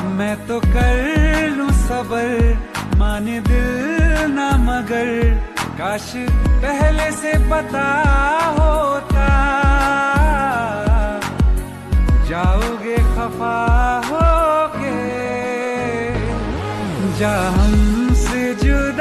मैं तो कर लूं सबर माने दिल ना मगर काश पहले से पता होता जाओगे खफा होके जा हमसे जुदा